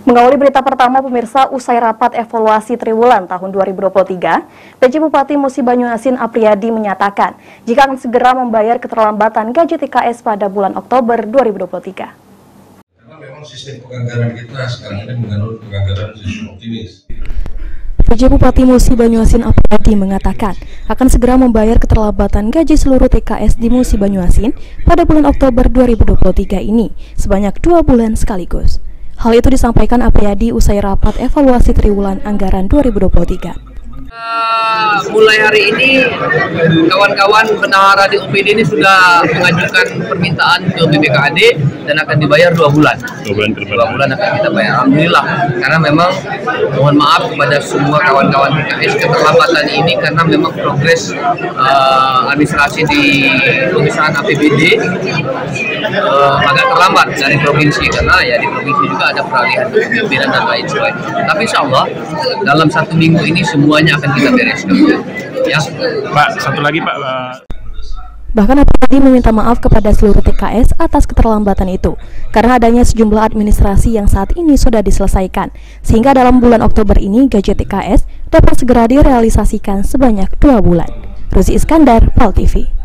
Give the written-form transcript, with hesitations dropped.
Mengawali berita pertama pemirsa, usai rapat evaluasi triwulan tahun 2023, PJ Bupati Musi Banyuasin Apriyadi menyatakan jika akan segera membayar keterlambatan gaji TKS pada bulan Oktober 2023. Karena memang sistem penganggaran kita sekarang ini menganut penganggaran sistem optimis. PJ Bupati Musi Banyuasin Apriyadi mengatakan akan segera membayar keterlambatan gaji seluruh TKS di Musi Banyuasin pada bulan Oktober 2023 ini sebanyak 2 bulan sekaligus. Hal itu disampaikan Apriyadi usai rapat evaluasi triwulan anggaran 2023. Mulai hari ini kawan-kawan bendahara di OPD ini sudah mengajukan permintaan ke BPKAD dan akan dibayar 2 bulan. 2 bulan akan kita bayar. Alhamdulillah, karena memang mohon maaf kepada semua kawan-kawan TKS keterlambatan ini karena memang progres administrasi di pengesahan APBD agak terlambat dari provinsi karena ya di provinsi juga ada peralihan kepemimpinan dan lain sebagainya. Tapi insya Allah dalam 1 minggu ini semuanya akan kita bereskan. Ya, Pak, satu lagi Pak. Bahkan Apriyadi meminta maaf kepada seluruh TKS atas keterlambatan itu karena adanya sejumlah administrasi yang saat ini sudah diselesaikan sehingga dalam bulan Oktober ini gaji TKS dapat segera direalisasikan sebanyak 2 bulan. Rozi Iskandar, PAL TV.